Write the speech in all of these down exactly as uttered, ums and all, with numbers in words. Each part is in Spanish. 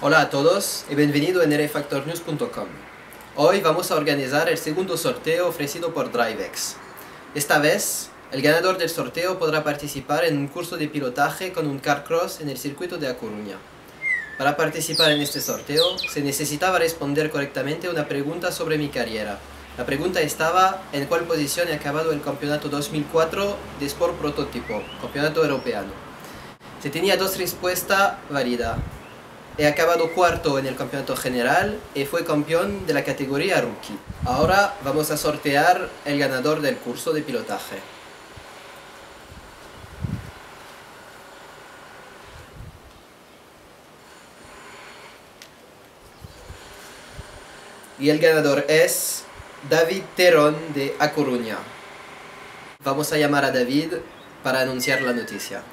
Hola a todos y bienvenido en r factor news punto com. Hoy vamos a organizar el segundo sorteo ofrecido por DriveX. Esta vez, el ganador del sorteo podrá participar en un curso de pilotaje con un Carcross en el circuito de A Coruña. Para participar en este sorteo, se necesitaba responder correctamente una pregunta sobre mi carrera. La pregunta estaba: ¿en cuál posición he acabado el campeonato dos mil cuatro de Sport Prototipo, campeonato europeo? Se tenía dos respuestas válidas. He acabado cuarto en el campeonato general y fue campeón de la categoría Rookie. Ahora vamos a sortear el ganador del curso de pilotaje. Y el ganador es David Terón de A Coruña. Vamos a llamar a David para anunciar la noticia.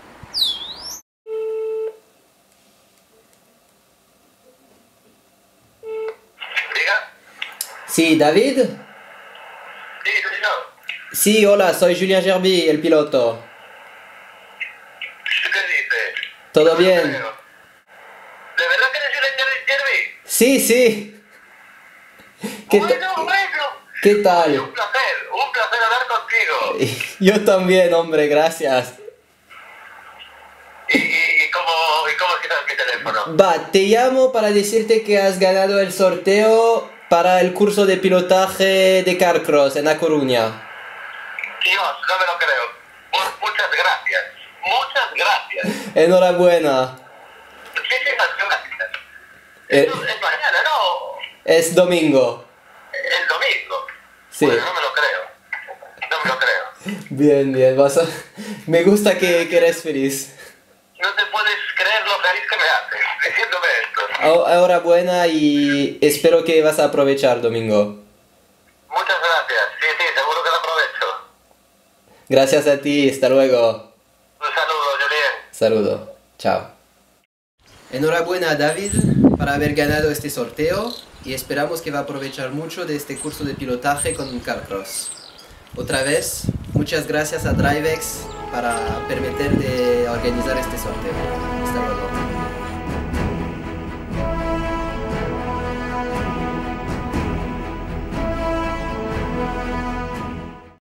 Sí, David. Sí, soy yo. Sí, hola, soy Julien Gerbi, el piloto. ¿Qué dices? ¿Todo No bien? lo creo. ¿De verdad que eres Julien Gerbi? Sí, sí. ¿Qué, ta- Bueno, bueno. ¿Qué Oye, tal? un placer, un placer hablar contigo. Yo también, hombre, gracias. ¿Y, y, y cómo, y cómo quitas mi teléfono? Va, te llamo para decirte que has ganado el sorteo para el curso de pilotaje de Carcross en A Coruña. Dios, no me lo creo. Mu- Muchas gracias. Muchas gracias. Enhorabuena. Muchísimas gracias. Eh, Esto es mañana, ¿no? es domingo. El domingo. Sí. Bueno, no me lo creo. No me lo creo. Bien, bien. Vas a... Me gusta que, que eres feliz. No te puedes creer lo feliz que me haces diciéndome esto. Ah, Enhorabuena y espero que vas a aprovechar domingo. Muchas gracias. Sí, sí, seguro que lo aprovecho. Gracias a ti. Hasta luego. Un saludo, Julien. Saludo. Chao. Enhorabuena a David para haber ganado este sorteo y esperamos que va a aprovechar mucho de este curso de pilotaje con un Carcross. Otra vez, muchas gracias a DriveX para permitir de organizar este sorteo. Hasta luego.